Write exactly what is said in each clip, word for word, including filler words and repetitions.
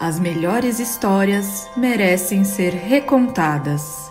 As melhores histórias merecem ser recontadas.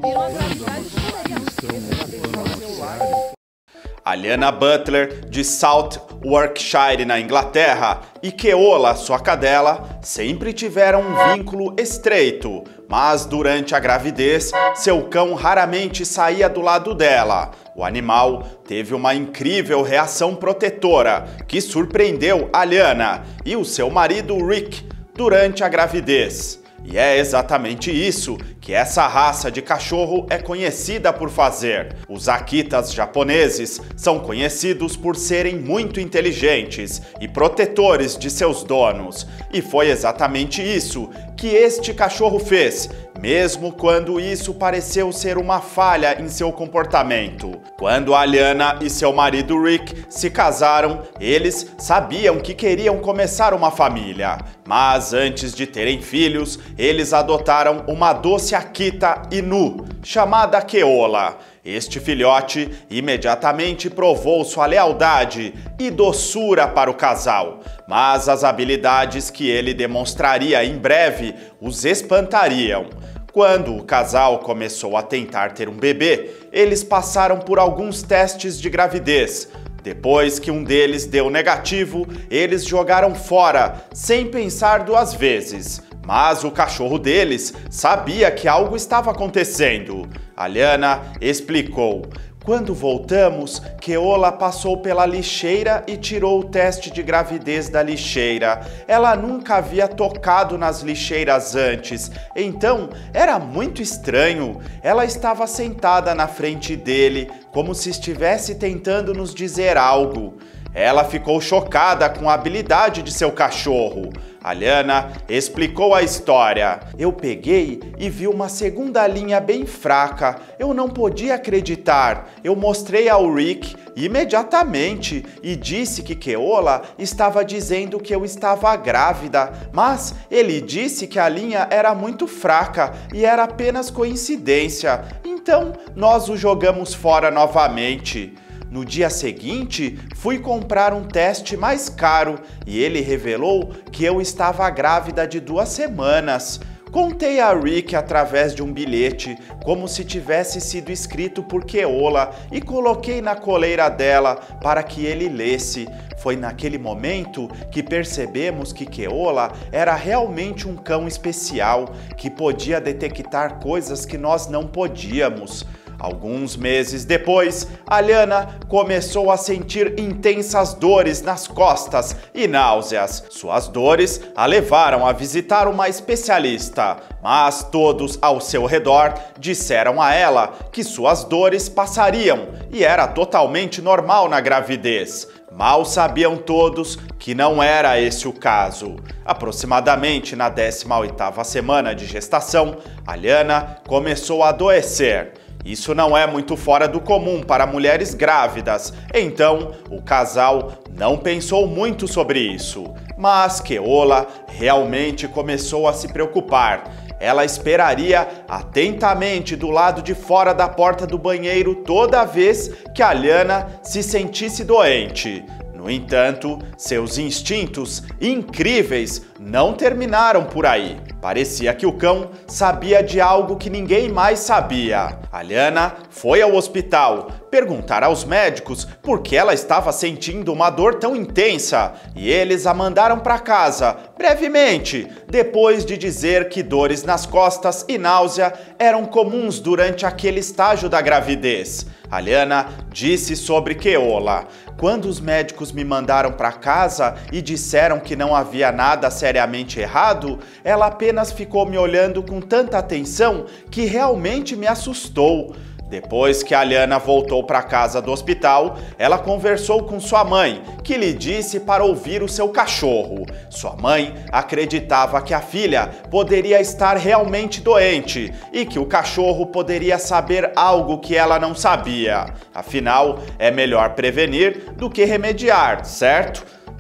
Aliana Butler, de South Warwickshire, na Inglaterra, e Keola, sua cadela, sempre tiveram um vínculo estreito, mas durante a gravidez, seu cão raramente saía do lado dela. O animal teve uma incrível reação protetora, que surpreendeu Aliana e o seu marido Rick durante a gravidez. E é exatamente isso que essa raça de cachorro é conhecida por fazer. Os Akitas japoneses são conhecidos por serem muito inteligentes e protetores de seus donos. E foi exatamente isso que este cachorro fez, mesmo quando isso pareceu ser uma falha em seu comportamento. Quando Aliana e seu marido Rick se casaram, eles sabiam que queriam começar uma família. Mas antes de terem filhos, eles adotaram uma doce Akita Inu, chamada Keola. Este filhote imediatamente provou sua lealdade e doçura para o casal, mas as habilidades que ele demonstraria em breve os espantariam. Quando o casal começou a tentar ter um bebê, eles passaram por alguns testes de gravidez. Depois que um deles deu negativo, eles jogaram fora, sem pensar duas vezes. Mas o cachorro deles sabia que algo estava acontecendo. Aliana explicou: quando voltamos, Keola passou pela lixeira e tirou o teste de gravidez da lixeira. Ela nunca havia tocado nas lixeiras antes, então era muito estranho. Ela estava sentada na frente dele, como se estivesse tentando nos dizer algo. Ela ficou chocada com a habilidade de seu cachorro. Aliana explicou a história. Eu peguei e vi uma segunda linha bem fraca. Eu não podia acreditar. Eu mostrei ao Rick imediatamente e disse que Keola estava dizendo que eu estava grávida, mas ele disse que a linha era muito fraca e era apenas coincidência. Então nós o jogamos fora novamente. No dia seguinte, fui comprar um teste mais caro e ele revelou que eu estava grávida de duas semanas. Contei a Rick através de um bilhete, como se tivesse sido escrito por Keola, e coloquei na coleira dela para que ele lesse. Foi naquele momento que percebemos que Keola era realmente um cão especial, que podia detectar coisas que nós não podíamos. Alguns meses depois, Aliana começou a sentir intensas dores nas costas e náuseas. Suas dores a levaram a visitar uma especialista, mas todos ao seu redor disseram a ela que suas dores passariam e era totalmente normal na gravidez. Mal sabiam todos que não era esse o caso. Aproximadamente na décima oitava semana de gestação, Aliana começou a adoecer. Isso não é muito fora do comum para mulheres grávidas, então o casal não pensou muito sobre isso. Mas Keola realmente começou a se preocupar. Ela esperaria atentamente do lado de fora da porta do banheiro toda vez que Aliana se sentisse doente. No entanto, seus instintos incríveis não terminaram por aí. Parecia que o cão sabia de algo que ninguém mais sabia. Aliana foi ao hospital perguntar aos médicos por que ela estava sentindo uma dor tão intensa e eles a mandaram para casa brevemente, depois de dizer que dores nas costas e náusea eram comuns durante aquele estágio da gravidez. Aliana disse sobre Keola: quando os médicos me mandaram para casa e disseram que não havia nada seriamente errado, ela apenas ficou me olhando com tanta atenção que realmente me assustou. Depois que Aliana voltou para casa do hospital, ela conversou com sua mãe, que lhe disse para ouvir o seu cachorro. Sua mãe acreditava que a filha poderia estar realmente doente e que o cachorro poderia saber algo que ela não sabia. Afinal, é melhor prevenir do que remediar, certo?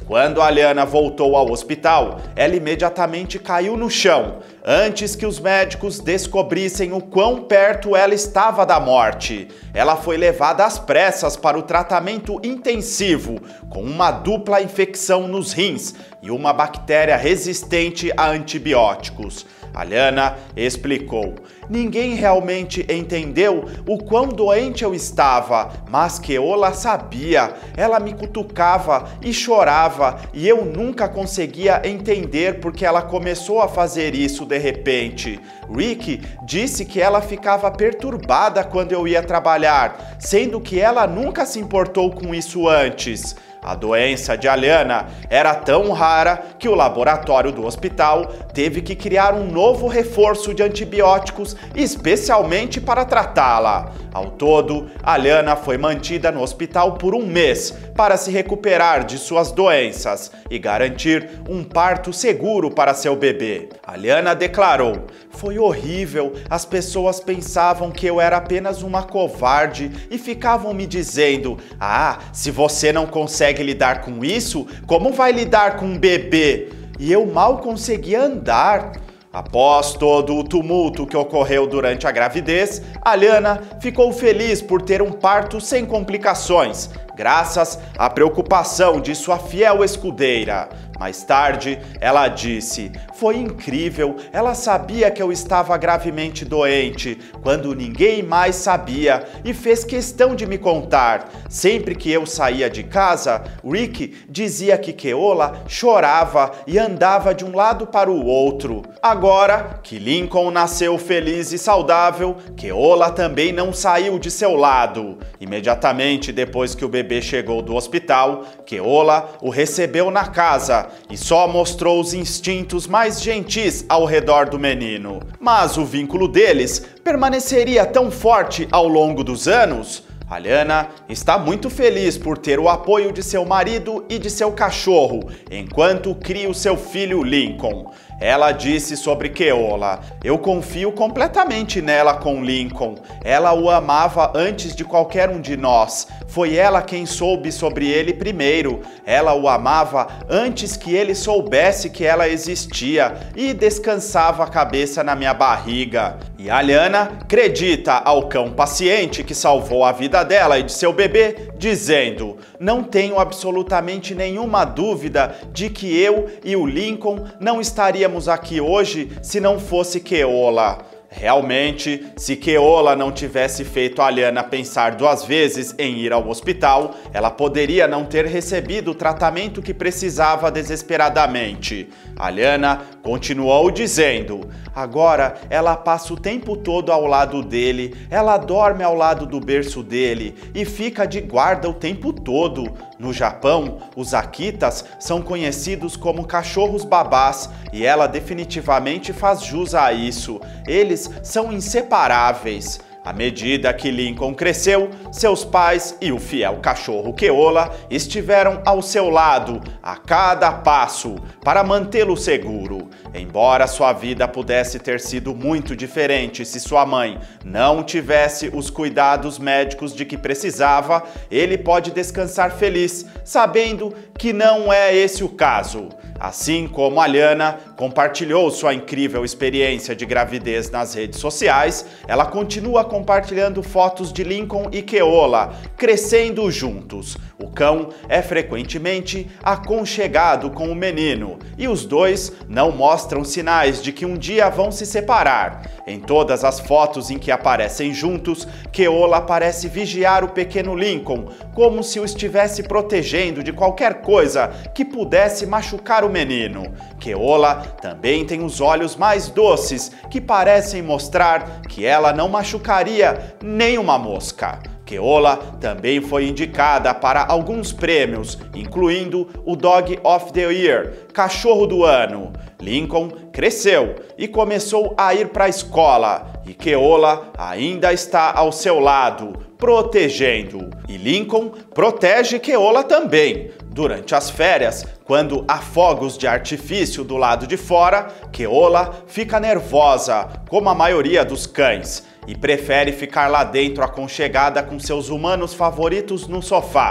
Quando Aliana voltou ao hospital, ela imediatamente caiu no chão, antes que os médicos descobrissem o quão perto ela estava da morte. Ela foi levada às pressas para o tratamento intensivo, com uma dupla infecção nos rins e uma bactéria resistente a antibióticos. Aliana explicou: ninguém realmente entendeu o quão doente eu estava, mas Keola sabia. Ela me cutucava e chorava e eu nunca conseguia entender porque ela começou a fazer isso de repente. Rick disse que ela ficava perturbada quando eu ia trabalhar, sendo que ela nunca se importou com isso antes. A doença de Aliana era tão rara que o laboratório do hospital teve que criar um novo reforço de antibióticos especialmente para tratá-la. Ao todo, Aliana foi mantida no hospital por um mês para se recuperar de suas doenças e garantir um parto seguro para seu bebê. Aliana declarou: foi horrível, as pessoas pensavam que eu era apenas uma covarde e ficavam me dizendo: ah, se você não consegue lidar com isso, como vai lidar com um bebê? E eu mal conseguia andar. Após todo o tumulto que ocorreu durante a gravidez, Aliana ficou feliz por ter um parto sem complicações, graças à preocupação de sua fiel escudeira. Mais tarde, ela disse: foi incrível, ela sabia que eu estava gravemente doente, quando ninguém mais sabia, e fez questão de me contar. Sempre que eu saía de casa, Rick dizia que Keola chorava e andava de um lado para o outro. Agora que Lincoln nasceu feliz e saudável, Keola também não saiu de seu lado. Imediatamente depois que o bebê chegou do hospital, Keola o recebeu na casa e só mostrou os instintos mais gentis ao redor do menino. Mas o vínculo deles permaneceria tão forte ao longo dos anos? Aliana está muito feliz por ter o apoio de seu marido e de seu cachorro, enquanto cria o seu filho Lincoln. Ela disse sobre Keola: eu confio completamente nela com Lincoln. Ela o amava antes de qualquer um de nós. Foi ela quem soube sobre ele primeiro. Ela o amava antes que ele soubesse que ela existia e descansava a cabeça na minha barriga. E Aliana acredita ao cão paciente que salvou a vida dela e de seu bebê, dizendo: não tenho absolutamente nenhuma dúvida de que eu e o Lincoln não estaríamos aqui hoje se não fosse Keola. Realmente, se Keola não tivesse feito a Aliana pensar duas vezes em ir ao hospital, ela poderia não ter recebido o tratamento que precisava desesperadamente. Aliana continuou dizendo: agora ela passa o tempo todo ao lado dele, ela dorme ao lado do berço dele e fica de guarda o tempo todo. No Japão, os Akitas são conhecidos como cachorros babás e ela definitivamente faz jus a isso. Eles são inseparáveis. À medida que Lincoln cresceu, seus pais e o fiel cachorro Keola estiveram ao seu lado a cada passo para mantê-lo seguro. Embora sua vida pudesse ter sido muito diferente se sua mãe não tivesse os cuidados médicos de que precisava, ele pode descansar feliz, sabendo que não é esse o caso. Assim como Aliana compartilhou sua incrível experiência de gravidez nas redes sociais, ela continua compartilhando fotos de Lincoln e Keola crescendo juntos. O cão é frequentemente aconchegado com o menino e os dois não mostram sinais de que um dia vão se separar. Em todas as fotos em que aparecem juntos, Keola parece vigiar o pequeno Lincoln, como se o estivesse protegendo de qualquer coisa que pudesse machucar o menino. Keola também tem os olhos mais doces, que parecem mostrar que ela não machucaria nem uma mosca. Keola também foi indicada para alguns prêmios, incluindo o Dog of the Year, Cachorro do Ano. Lincoln cresceu e começou a ir para a escola, e Keola ainda está ao seu lado, protegendo. E Lincoln protege Keola também. Durante as férias, quando há fogos de artifício do lado de fora, Keola fica nervosa, como a maioria dos cães, e prefere ficar lá dentro aconchegada com seus humanos favoritos no sofá.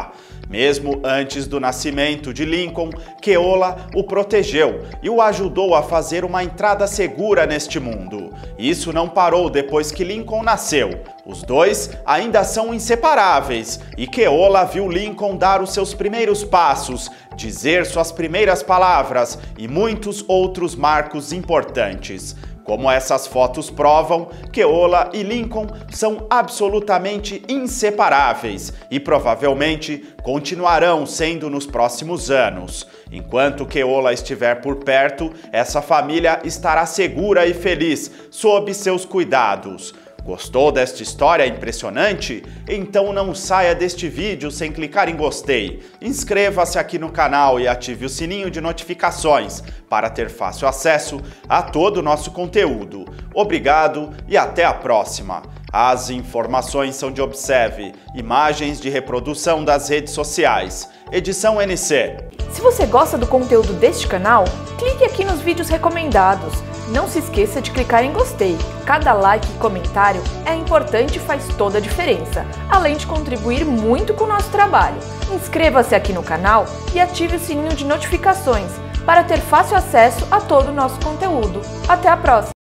Mesmo antes do nascimento de Lincoln, Keola o protegeu e o ajudou a fazer uma entrada segura neste mundo. Isso não parou depois que Lincoln nasceu. Os dois ainda são inseparáveis e Keola viu Lincoln dar os seus primeiros passos, dizer suas primeiras palavras e muitos outros marcos importantes. Como essas fotos provam, Keola e Lincoln são absolutamente inseparáveis e provavelmente continuarão sendo nos próximos anos. Enquanto Keola estiver por perto, essa família estará segura e feliz sob seus cuidados. Gostou desta história impressionante? Então não saia deste vídeo sem clicar em gostei. Inscreva-se aqui no canal e ative o sininho de notificações para ter fácil acesso a todo o nosso conteúdo. Obrigado e até a próxima! As informações são de Observe, imagens de reprodução das redes sociais. Edição N C. Se você gosta do conteúdo deste canal, clique aqui nos vídeos recomendados. Não se esqueça de clicar em gostei. Cada like e comentário é importante e faz toda a diferença, além de contribuir muito com o nosso trabalho. Inscreva-se aqui no canal e ative o sininho de notificações para ter fácil acesso a todo o nosso conteúdo. Até a próxima!